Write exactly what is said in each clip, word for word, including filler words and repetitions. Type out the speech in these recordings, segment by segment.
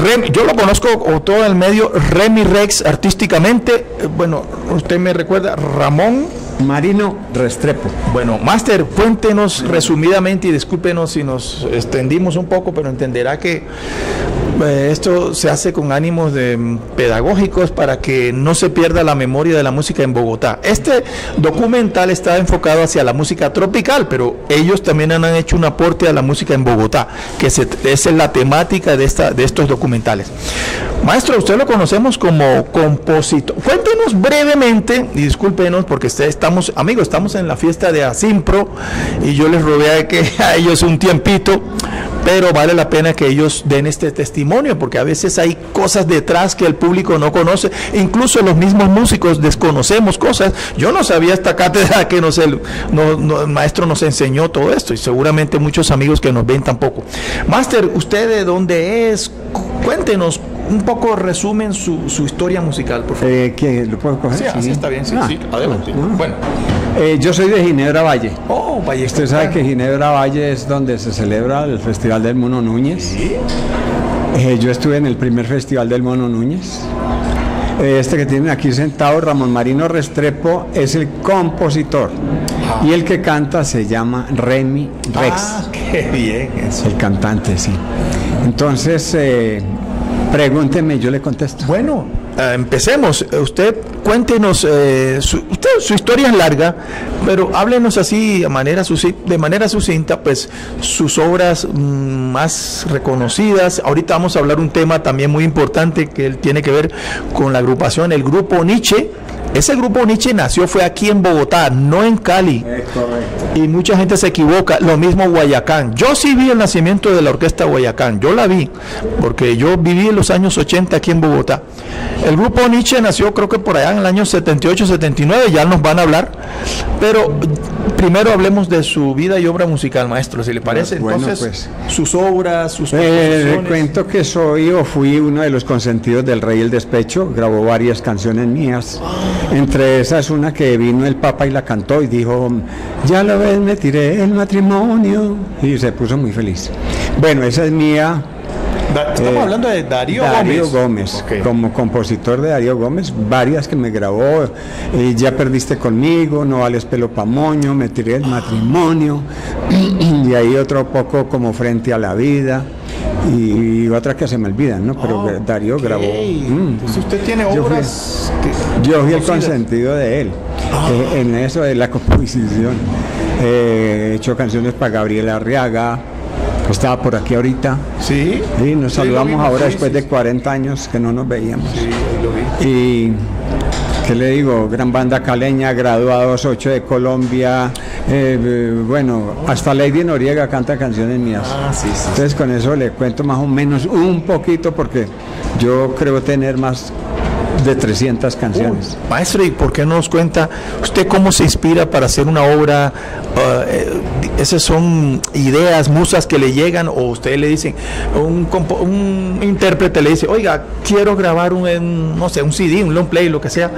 Remy, yo lo conozco o todo el medio, Remy Rex artísticamente, eh, bueno, usted me recuerda, Ramón Marino Restrepo. Bueno, Máster, cuéntenos resumidamente y discúlpenos si nos extendimos un poco, pero entenderá que eh, esto se hace con ánimos de, pedagógicos para que no se pierda la memoria de la música en Bogotá. Este documental está enfocado hacia la música tropical, pero ellos también han hecho un aporte a la música en Bogotá, que se, esa es la temática de, esta, de estos documentales. Maestro, usted lo conocemos como compositor. Cuéntenos brevemente, y discúlpenos porque estamos, amigos, estamos en la fiesta de Asimpro y yo les robé a, que, a ellos un tiempito, pero vale la pena que ellos den este testimonio, porque a veces hay cosas detrás que el público no conoce, incluso los mismos músicos desconocemos cosas. Yo no sabía esta cátedra que nos el, no, no, el maestro nos enseñó todo esto, y seguramente muchos amigos que nos ven tampoco. Máster, ¿usted de dónde es? Cuéntenos un poco, resumen su, su historia musical, por favor. Eh, ¿qué, ¿Lo puedo coger? Sí, así está bien, sí, ah, sí, adelante. Ah. Bueno. Eh, yo soy de Ginebra Valle. Oh, Valle. Usted sabe que Ginebra Valle es donde se celebra el Festival del Mono Núñez. ¿Sí? Eh, yo estuve en el primer Festival del Mono Núñez. Eh, este que tienen aquí sentado, Ramón Marino Restrepo, es el compositor. Ah. Y el que canta se llama Remy Rex. Ah, qué bien eso. El cantante, sí. Entonces, eh, pregúnteme, yo le contesto. Bueno, eh, empecemos. Usted cuéntenos, eh, su, usted, su historia es larga, pero háblenos así de manera, de manera sucinta, pues sus obras mmm, más reconocidas. Ahorita vamos a hablar un tema también muy importante que tiene que ver con la agrupación, el grupo Nietzsche. Ese grupo Nietzsche nació, fue aquí en Bogotá, no en Cali. Es correcto. Y mucha gente se equivoca, lo mismo Guayacán. Yo sí vi el nacimiento de la orquesta Guayacán, yo la vi, porque yo viví en los años ochenta aquí en Bogotá. El grupo Nietzsche nació creo que por allá en el año setenta y ocho, setenta y nueve, ya nos van a hablar, pero primero hablemos de su vida y obra musical, maestro, si le parece. Bueno, entonces, pues, sus obras, sus eh, le cuento que soy o fui uno de los consentidos del Rey El Despecho, grabó varias canciones mías. Entre esas, una que vino el Papa y la cantó y dijo, ya lo ves, me tiré el matrimonio, y se puso muy feliz. Bueno, esa es mía. Da, estamos eh, hablando de Darío, Darío Gómez, Gómez okay. Como compositor de Darío Gómez, varias que me grabó, eh, Ya perdiste conmigo, No vales pelo pa' moño, Me tiré el matrimonio, y ahí otro poco como Frente a la vida. Y, y otra que se me olvidan, ¿no? Pero oh, Darío okay. grabó. Mm, Entonces usted tiene obras. Yo fui, yo fui el consentido de él, oh. eh, en eso de la composición. Eh, he hecho canciones para Gabriel Arriaga, que estaba por aquí ahorita. Sí. Y nos sí, saludamos ahora sí, después sí, de cuarenta años que no nos veíamos. Sí, lo vi. Y ¿qué le digo? Gran banda caleña, graduados ocho de Colombia, eh, bueno, hasta Lady Noriega canta canciones mías. Ah, sí, sí. Entonces con eso le cuento más o menos un poquito, porque yo creo tener más de trescientas canciones. Uh, maestro, ¿y por qué no nos cuenta usted cómo se inspira para hacer una obra? Uh, eh, esas son ideas, musas que le llegan, o usted le dicen, un, un intérprete le dice, oiga, quiero grabar un, un, no sé, un C D, un long play, lo que sea.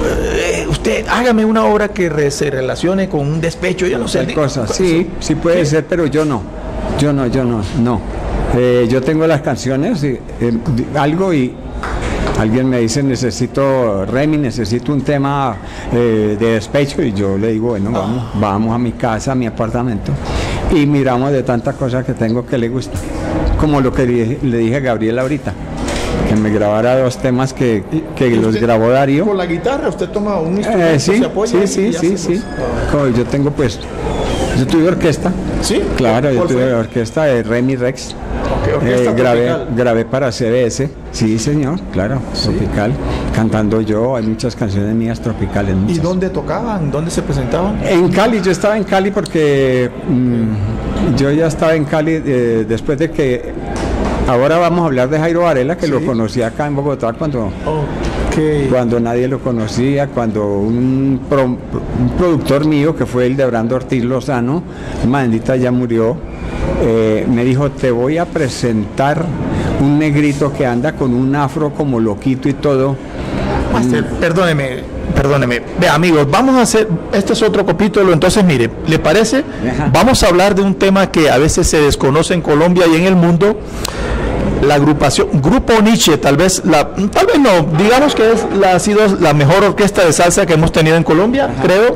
Uh, usted hágame una obra que re, se relacione con un despecho, yo no sé. Cosas. Sí, sí puede ¿Sí? ser, pero yo no. Yo no, yo no, no. Eh, yo tengo las canciones, eh, eh, algo y alguien me dice, necesito, Remy, necesito un tema eh, de despecho, y yo le digo, bueno, vamos, vamos a mi casa, a mi apartamento, y miramos de tantas cosas que tengo que le gusta, como lo que le, le dije a Gabriel ahorita, que me grabara dos temas que, que los grabó Darío. ¿Con la guitarra usted toma un instrumento, eh, sí, se apoya? Sí, sí, sí, sí. Como yo tengo pues, yo tuve orquesta. ¿Sí? Claro, yo tuve orquesta de Remy Rex. Eh, grabé, grabé para C B S, sí señor, claro, ¿sí? Tropical, cantando yo, hay muchas canciones mías tropicales. Muchas. ¿Y dónde tocaban? ¿Dónde se presentaban? En Cali, yo estaba en Cali porque mmm, yo ya estaba en Cali eh, después de que, ahora vamos a hablar de Jairo Varela, que ¿sí? lo conocí acá en Bogotá cuando, okay. cuando nadie lo conocía, cuando un, pro, un productor mío, que fue el de Brando Ortiz Lozano, Mandita ya murió. Eh, me dijo, te voy a presentar un negrito que anda con un afro como loquito y todo. Master, mm. perdóneme, perdóneme. Ve, amigos, vamos a hacer, este es otro capítulo, entonces mire, ¿le parece? Ajá. Vamos a hablar de un tema que a veces se desconoce en Colombia y en el mundo. la agrupación, Grupo Nietzsche, tal vez, la, tal vez no, digamos que es la, ha sido la mejor orquesta de salsa que hemos tenido en Colombia, ajá, creo.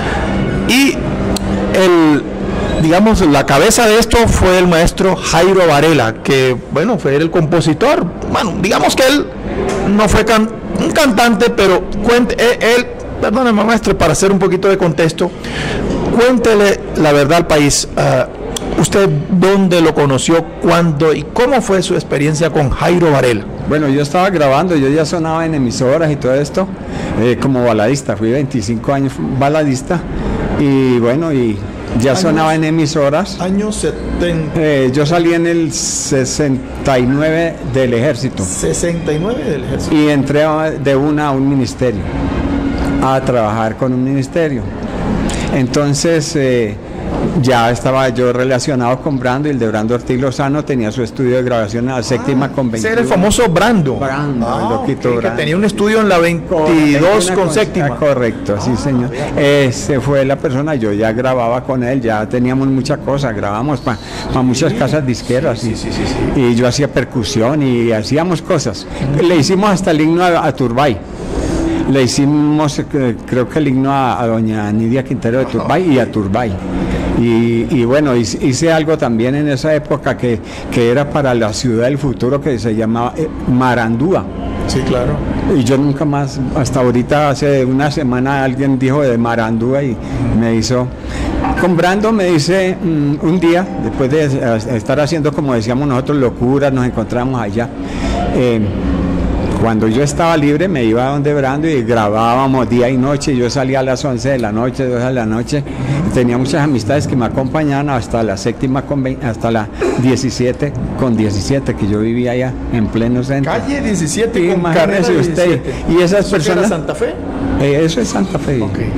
Y el, digamos, la cabeza de esto fue el maestro Jairo Varela, que, bueno, fue el compositor. Bueno, digamos que él no fue can, un cantante, pero cuente, él, él perdóneme, maestro, para hacer un poquito de contexto, cuéntele la verdad al país. Uh, ¿Usted dónde lo conoció, cuándo y cómo fue su experiencia con Jairo Varela? Bueno, yo estaba grabando, yo ya sonaba en emisoras y todo esto, eh, como baladista, fui veinticinco años baladista, y bueno, y ya años, sonaba en emisoras. Años setenta. Eh, yo salí en el sesenta y nueve del ejército. sesenta y nueve del ejército. Y entré de una a un ministerio, a trabajar con un ministerio. Entonces, eh, ya estaba yo relacionado con Brando, y el de Brando Ortiz Lozano tenía su estudio de grabación en la séptima ah, con veintiuno. Ese era el famoso Brando. Brando, ah, el loquito okay, Brando. Que tenía un estudio en la veintidós con, con séptima. Correcto, sí, ah, señor. Ese fue la persona, yo ya grababa con él, ya teníamos muchas cosas, grabamos para pa muchas sí, casas disqueras. Sí, y, sí, sí, sí, sí. Y yo hacía percusión y hacíamos cosas. Mm. Le hicimos hasta el himno a, a Turbay. Le hicimos, creo que el himno a, a doña Nidia Quintero de Turbay y a Turbay. Y, y bueno, hice algo también en esa época que, que era para la ciudad del futuro, que se llamaba eh, Marandúa. Sí, claro. Y yo nunca más, hasta ahorita, hace una semana alguien dijo de Marandúa y me hizo... Con Brando me dice um, un día, después de estar haciendo, como decíamos nosotros, locuras, nos encontramos allá. Eh, Cuando yo estaba libre me iba a donde Brando y grabábamos día y noche. Yo salía a las once de la noche, dos de la noche. Tenía muchas amistades que me acompañaban hasta la séptima con veinte, hasta la diecisiete con diecisiete, que yo vivía allá en pleno centro. Calle diecisiete, y con carrera usted. diecisiete. Y esas ¿Eso personas. era Santa Fe? Eh, eso es Santa Fe. Okay.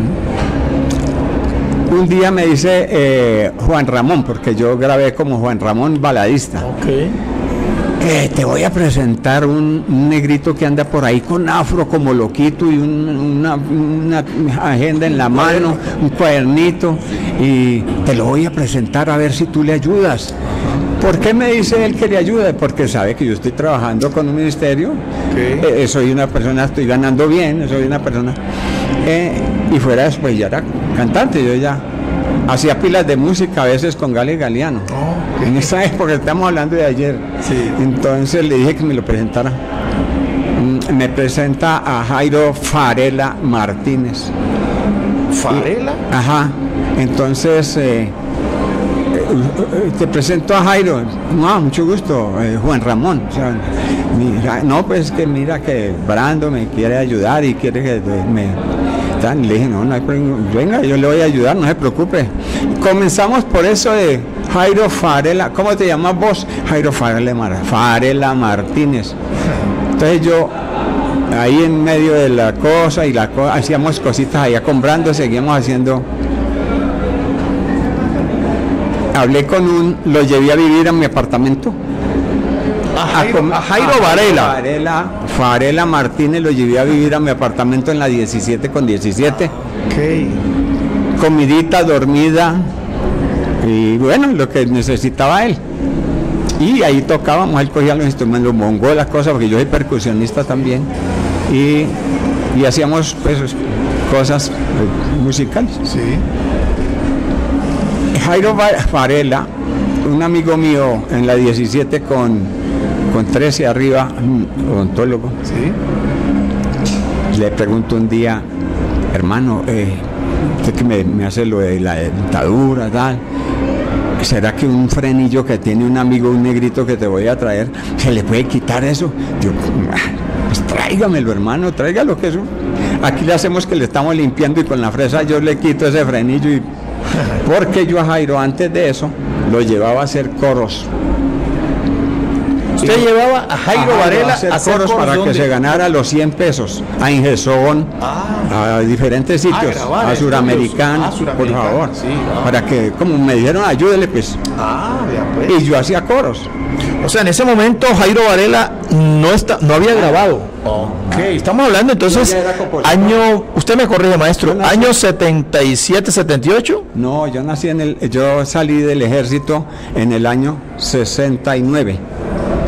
Un día me dice eh, Juan Ramón, porque yo grabé como Juan Ramón baladista. Okay. Eh, te voy a presentar un, un negrito que anda por ahí con afro como loquito y un, una, una agenda en la mano, un cuadernito, y te lo voy a presentar a ver si tú le ayudas. ¿Por qué me dice él que le ayude? Porque sabe que yo estoy trabajando con un ministerio, okay. eh, soy una persona, estoy ganando bien, soy una persona, eh, y fuera después ya era cantante, yo ya hacía pilas de música a veces con Gale Galeano. Oh, okay. En esa época, estamos hablando de ayer. Sí. Entonces le dije que me lo presentara. Me presenta a Jairo Varela Martínez. ¿Varela? Y, ajá. Entonces, eh, te presento a Jairo. No, mucho gusto, eh, Juan Ramón. O sea, mira, no, pues que mira que Brando me quiere ayudar y quiere que me... Y le dije, no, no hay problema, venga, yo le voy a ayudar, no se preocupe. Comenzamos por eso de Jairo Varela. ¿Cómo te llamas vos? Jairo Varela, Varela Martínez. Entonces yo, ahí en medio de la cosa y la co hacíamos cositas allá con Brando, seguíamos haciendo. Hablé con un, lo llevé a vivir a mi apartamento. A Jairo, a Jairo Varela. Varela. Varela Martínez lo llevé a vivir a mi apartamento en la diecisiete con diecisiete. Okay. Comidita, dormida y bueno, lo que necesitaba él. Y ahí tocábamos, él cogía los instrumentos, los bongos, las cosas, porque yo soy percusionista también. Y, y hacíamos pues cosas musicales. Sí. Jairo Varela, un amigo mío en la diecisiete con con trece arriba, odontólogo. ¿Sí? Le pregunto un día, hermano, eh, usted que me, me hace lo de la dentadura, tal, ¿será que un frenillo que tiene un amigo, un negrito que te voy a traer, se le puede quitar eso? Yo, pues tráigamelo, hermano, tráigalo, que eso. Aquí le hacemos que le estamos limpiando y con la fresa yo le quito ese frenillo. Y, porque yo a Jairo antes de eso lo llevaba a hacer coros. Usted llevaba a Jairo Varela a hacer, a hacer coros, coros para ¿dónde? Que se ganara los cien pesos a Ingesón, ah, a diferentes sitios, ah, a Suramericana, ah, por favor, sí, ah. Para que, como me dijeron, ayúdele pues. Ah, ya pues. Y yo hacía coros. O sea, en ese momento Jairo Varela no está, no había grabado. Ok, estamos hablando entonces, año, usted me corrige, maestro, año setenta y siete, setenta y ocho. No, yo nací en el, yo salí del ejército en el año sesenta y nueve.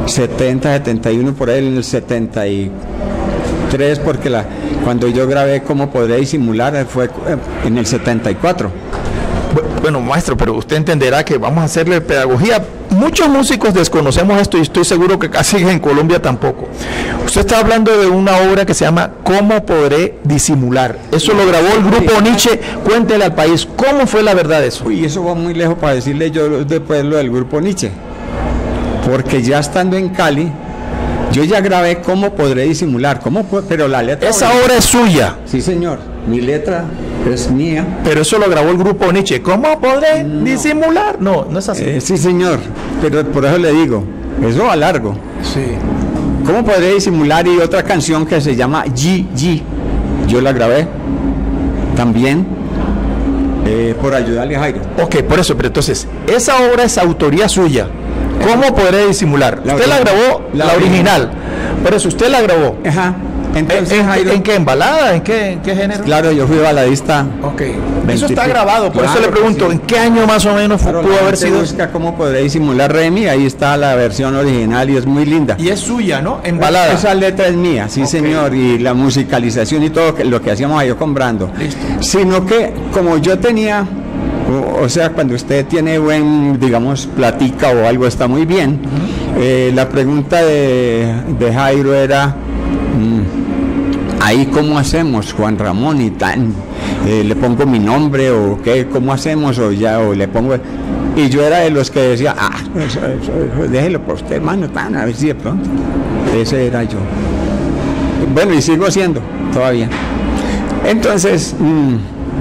setenta, setenta y uno, por ahí en el setenta y tres, porque la, cuando yo grabé Cómo podré disimular fue en el setenta y cuatro. Bueno, maestro, pero usted entenderá que vamos a hacerle pedagogía. Muchos músicos desconocemos esto y estoy seguro que casi en Colombia tampoco. Usted está hablando de una obra que se llama ¿Cómo podré disimular? Eso lo grabó el grupo Nietzsche. Cuéntele al país, ¿cómo fue la verdad de eso? Uy, eso va muy lejos para decirle yo después lo del grupo Nietzsche. Porque ya estando en Cali, yo ya grabé ¿Cómo podré disimular? ¿Cómo puedo? Pero la letra... Esa obra es suya. Sí, señor. Mi letra es mía. Pero eso lo grabó el grupo Nietzsche. ¿Cómo podré no. disimular? No, no es así. Eh, sí, señor. Pero por eso le digo, eso va largo. Sí. ¿Cómo podré disimular? Y otra canción que se llama G G. Yo la grabé también eh, por ayudarle a Jairo. Ok, por eso, pero entonces, esa obra es autoría suya. ¿Cómo podré disimular? La usted la grabó, la, la original. original. Por eso, usted la grabó. Ajá. Entonces, ¿En, Jairo, ¿En qué? ¿En balada? ¿En qué, en qué género? Claro, yo fui baladista. Ok. Eso está grabado, por claro, eso le pregunto, sí. ¿En qué año más o menos claro, pudo haber sido? Busca ¿Cómo podré disimular? Remi, ahí está la versión original y es muy linda. Y es suya, ¿no? En balada. Esa letra es mía, sí, okay. señor, y la musicalización y todo lo que hacíamos ahí con Brando. Listo. Sino que como yo tenía, o, o sea, cuando usted tiene buen, digamos, platica o algo, está muy bien. Uh-huh. eh, la pregunta de, de Jairo era... Mmm, ahí cómo hacemos, Juan Ramón, y tan, eh, le pongo mi nombre o qué, cómo hacemos, o ya, o le pongo, y yo era de los que decía, ah, eso, eso, eso, déjelo por usted, hermano, tan, a ver si de pronto, ese era yo. Bueno, y sigo siendo, todavía. Entonces, mmm,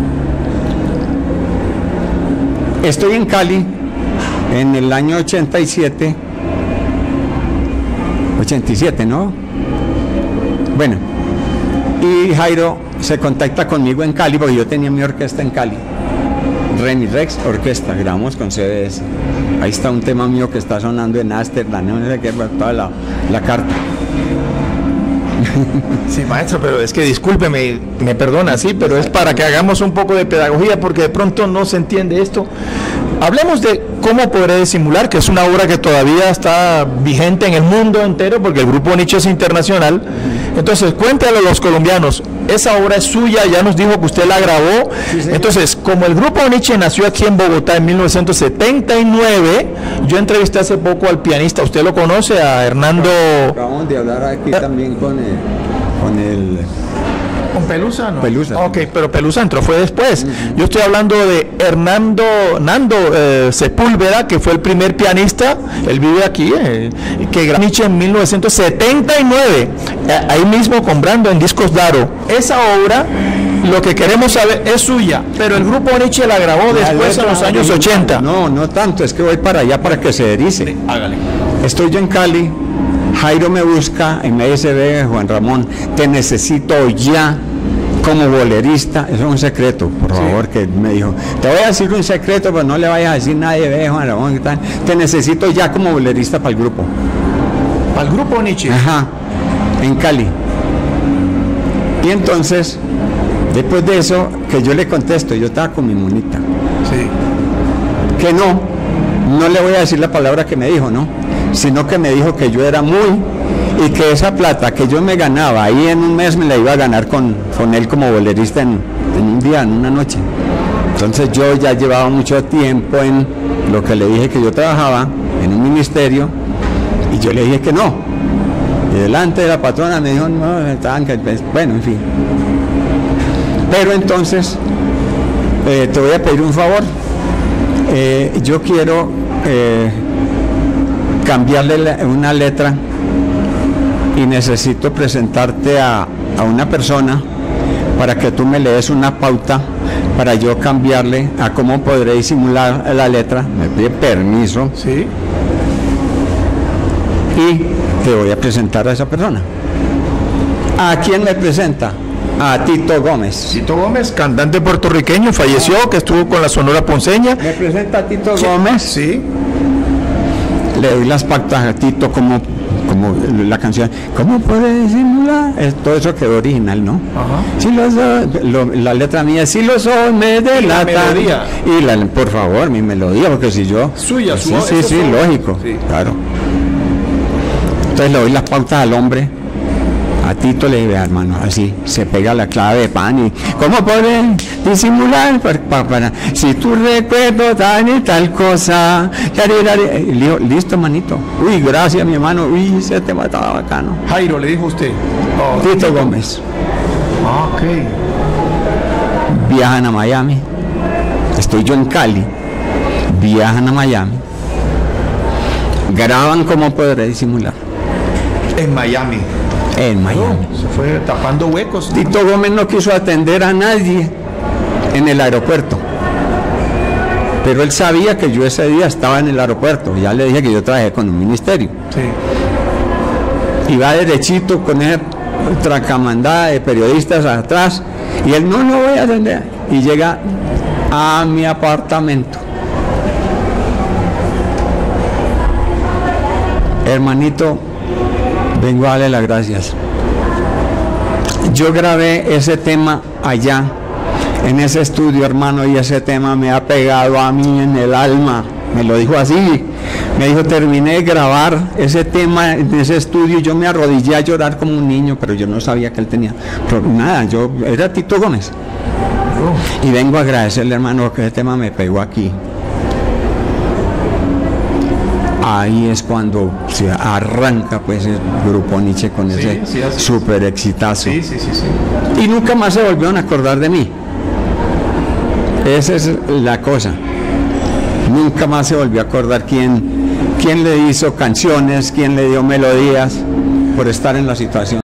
estoy en Cali, en el año ochenta y siete, ochenta y siete, ¿no? Bueno, y Jairo se contacta conmigo en Cali, porque yo tenía mi orquesta en Cali, Remy Rex Orquesta, grabamos con C D S. Ahí está un tema mío que está sonando en Ámsterdam, no sé qué, toda la, la carta. Sí, maestro, pero es que discúlpeme, me perdona, sí, pero es para que hagamos un poco de pedagogía, porque de pronto no se entiende esto. Hablemos de Cómo podré disimular, que es una obra que todavía está vigente en el mundo entero, porque el grupo Nietzsche es internacional. Entonces, cuéntale a los colombianos, esa obra es suya, ya nos dijo que usted la grabó. Sí, entonces, como el grupo Nietzsche nació aquí en Bogotá en mil novecientos setenta y nueve, yo entrevisté hace poco al pianista, ¿usted lo conoce? A Hernando... Acabamos de hablar aquí también con el... Con el ¿Con Pelusa? No. Pelusa. Ok, pero Pelusa entró, fue después. Uh-huh. Yo estoy hablando de Hernando Nando eh, Sepúlveda, que fue el primer pianista, él vive aquí, eh, que grabó Nietzsche en mil novecientos setenta y nueve, eh, ahí mismo con Brando en Discos Daro. Esa obra, lo que queremos saber, es suya, pero el grupo Nietzsche la grabó la después en los años ochenta. No, no tanto, es que voy para allá para que se erice. Sí, hágale. Estoy yo en Cali. Jairo me busca y me dice, ve, Juan Ramón, te necesito ya como bolerista. Eso es un secreto, por sí. favor, que me dijo, te voy a decir un secreto, pero no le vayas a decir nadie, ve, Juan Ramón, ¿qué tal? Te necesito ya como bolerista para el grupo. ¿Para el grupo Nietzsche? Ajá, en Cali. Y entonces, después de eso, que yo le contesto, yo estaba con mi monita. Sí. Que no, no le voy a decir la palabra que me dijo, ¿no? Sino que me dijo que yo era muy, y que esa plata que yo me ganaba ahí en un mes me la iba a ganar con, con él como bolerista en, en un día, en una noche. Entonces yo ya llevaba mucho tiempo en lo que le dije que yo trabajaba en un ministerio, y yo le dije que no. Y delante de la patrona me dijo, no, estaban, bueno, en fin. Pero entonces, eh, te voy a pedir un favor. Eh, yo quiero... Eh, cambiarle la, una letra, y necesito presentarte a, a una persona para que tú me le des una pauta para yo cambiarle a cómo podré disimular la letra. Me pide permiso. Sí. Y te voy a presentar a esa persona. ¿A quién me presenta? A Tito Gómez. Tito Gómez, cantante puertorriqueño, falleció, que estuvo con la Sonora Ponceña. Me presenta a Tito ¿Sí? Gómez. Sí. Le doy las pautas a Tito, como, como la canción, ¿cómo puede disimular? Todo eso quedó original, ¿no? Ajá. Si lo soy, lo, la letra mía, si lo soy, me delata. Y la melodía. Y la, por favor, mi melodía, porque si yo... Suya, sí, su sí, sí, sí, lógico, sí. Claro. entonces le doy las pautas al hombre. A Tito le dije, hermano, así, se pega la clave de pan y ¿cómo pueden disimular? Para, para, para, si tu recuerdo tal y tal cosa. Y le dijo, listo, manito. Uy, gracias, mi hermano. Uy, ese tema estaba bacano. Jairo, le dijo usted. Oh, Tito, Tito Gómez. Ah, ok. Viajan a Miami. Estoy yo en Cali. Viajan a Miami. Graban cómo podré disimular. En Miami. En Miami. Oh, se fue tapando huecos. Tito Gómez no quiso atender a nadie en el aeropuerto. Pero él sabía que yo ese día estaba en el aeropuerto. Ya le dije que yo trabajé con un ministerio. Sí. Iba derechito con esa tracamandada de periodistas atrás. Y él, no, no voy a atender. Y llega a mi apartamento. Hermanito, vengo a darle las gracias. Yo grabé ese tema allá, en ese estudio, hermano, y ese tema me ha pegado a mí en el alma. Me lo dijo así. Me dijo, terminé de grabar ese tema en ese estudio y yo me arrodillé a llorar como un niño, pero yo no sabía que él tenía. Pero nada, yo era Tito Gómez. Oh. Y vengo a agradecerle, hermano, que ese tema me pegó aquí. Ahí es cuando se arranca pues el grupo Nietzsche con sí, ese sí, súper exitazo. Sí, sí, sí, sí. Y nunca más se volvieron a acordar de mí. Esa es la cosa. Nunca más se volvió a acordar quién, quién le hizo canciones, quién le dio melodías por estar en la situación.